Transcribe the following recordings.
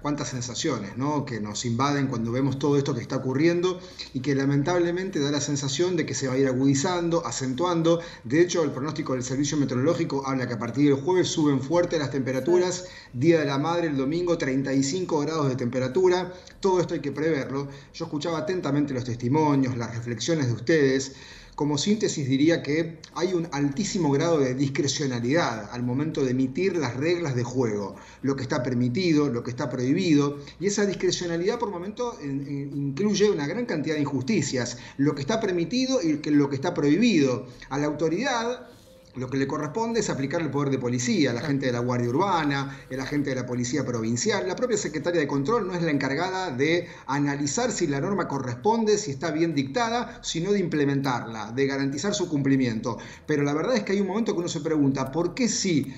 cuántas sensaciones, ¿no?, que nos invaden cuando vemos todo esto que está ocurriendo y que lamentablemente da la sensación de que se va a ir agudizando, acentuando. De hecho, el pronóstico del Servicio Meteorológico habla que a partir del jueves suben fuerte las temperaturas. Día de la Madre el domingo, 35 grados de temperatura. Todo esto hay que preverlo. Yo escuchaba atentamente los testimonios, las reflexiones de ustedes. Como síntesis diría que hay un altísimo grado de discrecionalidad al momento de emitir las reglas de juego, lo que está permitido, lo que está prohibido, y esa discrecionalidad por momento incluye una gran cantidad de injusticias, lo que está permitido y lo que está prohibido. A la autoridad lo que le corresponde es aplicar el poder de policía, la gente de la Guardia Urbana, el agente de la Policía Provincial. La propia Secretaria de Control no es la encargada de analizar si la norma corresponde, si está bien dictada, sino de implementarla, de garantizar su cumplimiento. Pero la verdad es que hay un momento que uno se pregunta, ¿por qué si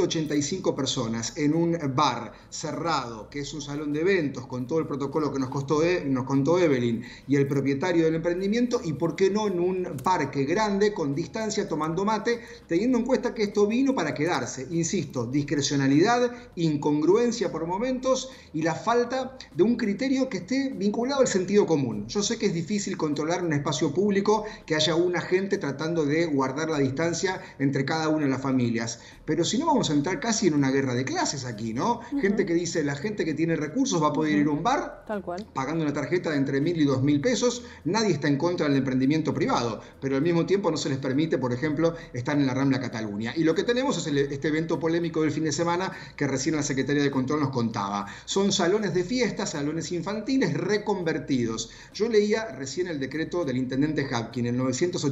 185 personas en un bar cerrado, que es un salón de eventos, con todo el protocolo que nos contó Evelyn y el propietario del emprendimiento, y por qué no en un parque grande, con distancia, tomando mate, teniendo en cuenta que esto vino para quedarse? Insisto, discrecionalidad, incongruencia por momentos y la falta de un criterio que esté vinculado al sentido común. Yo sé que es difícil controlar un espacio público, que haya un agente tratando de guardar la distancia entre cada una de las familias, pero si no vamos a entrar casi en una guerra de clases aquí, ¿no? Gente que dice, la gente que tiene recursos va a poder ir a un bar tal cual, pagando una tarjeta de entre 1.000 y 2.000 pesos. Nadie está en contra del emprendimiento privado, pero al mismo tiempo no se les permite, por ejemplo, estar en la Rambla Cataluña. Y lo que tenemos es este evento polémico del fin de semana que recién la Secretaría de Control nos contaba. Son salones de fiestas, salones infantiles reconvertidos. Yo leía recién el decreto del intendente Hapkin, el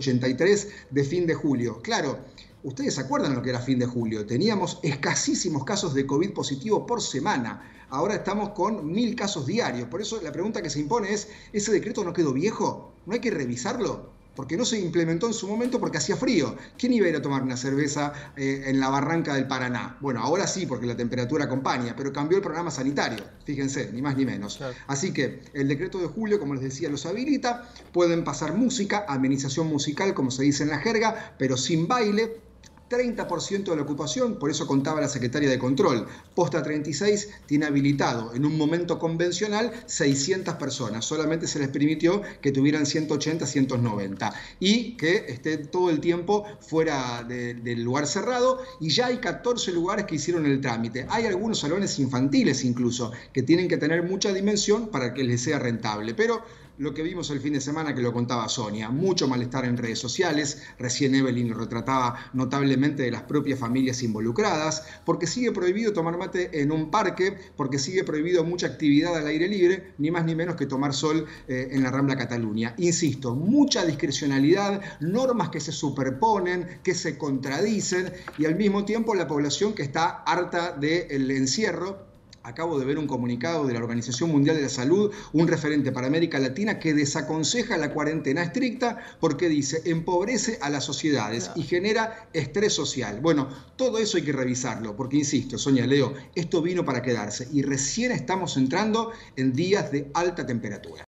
983 de fin de julio. Claro, ustedes se acuerdan lo que era fin de julio. Teníamos escasísimos casos de COVID positivo por semana. Ahora estamos con 1.000 casos diarios. Por eso la pregunta que se impone es, ¿ese decreto no quedó viejo? ¿No hay que revisarlo? Porque no se implementó en su momento porque hacía frío. ¿Quién iba a ir a tomar una cerveza en la barranca del Paraná? Bueno, ahora sí, porque la temperatura acompaña, pero cambió el programa sanitario, fíjense, ni más ni menos. Claro. Así que el decreto de julio, como les decía, los habilita. Pueden pasar música, amenización musical, como se dice en la jerga, pero sin baile. 30% de la ocupación, por eso contaba la Secretaria de Control. Posta 36 tiene habilitado en un momento convencional 600 personas. Solamente se les permitió que tuvieran 180, 190 y que esté todo el tiempo fuera del lugar cerrado, y ya hay 14 lugares que hicieron el trámite. Hay algunos salones infantiles incluso que tienen que tener mucha dimensión para que les sea rentable, pero lo que vimos el fin de semana, que lo contaba Sonia, mucho malestar en redes sociales. Recién Evelyn retrataba notablemente de las propias familias involucradas, porque sigue prohibido tomar mate en un parque, porque sigue prohibido mucha actividad al aire libre, ni más ni menos que tomar sol en la Rambla Cataluña. Insisto, mucha discrecionalidad, normas que se superponen, que se contradicen, y al mismo tiempo la población que está harta del encierro. Acabo de ver un comunicado de la Organización Mundial de la Salud, un referente para América Latina, que desaconseja la cuarentena estricta porque dice, empobrece a las sociedades y genera estrés social. Bueno, todo eso hay que revisarlo, porque insisto, Sonia, Leo, esto vino para quedarse y recién estamos entrando en días de alta temperatura.